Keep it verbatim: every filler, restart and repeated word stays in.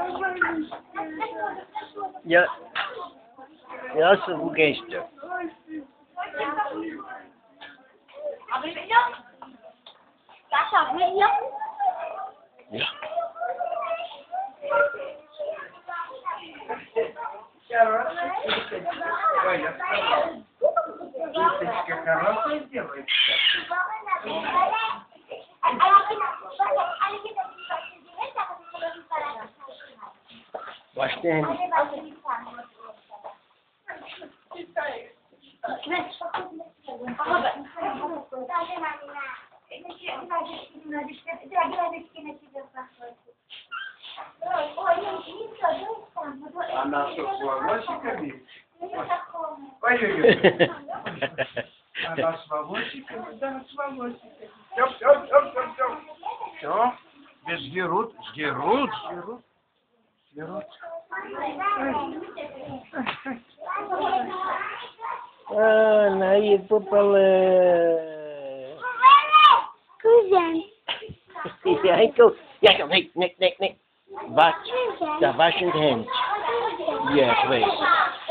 Ja, ja, so hoe geest je? Ja. Хорошая девочка. Başlayın. Она что, с волосиками? Ой-ой-ой. Она с волосиками? Да, с волосиками. Все, все, все, все, все. Все. Без сгерут, сгерут, сгерут. Сгерут. Ah, nee, popele. Kuzen. Ja, enkel. Ja, kom, nee, nee, nee, nee. Wat? Dat was je hand. Ja, geweest.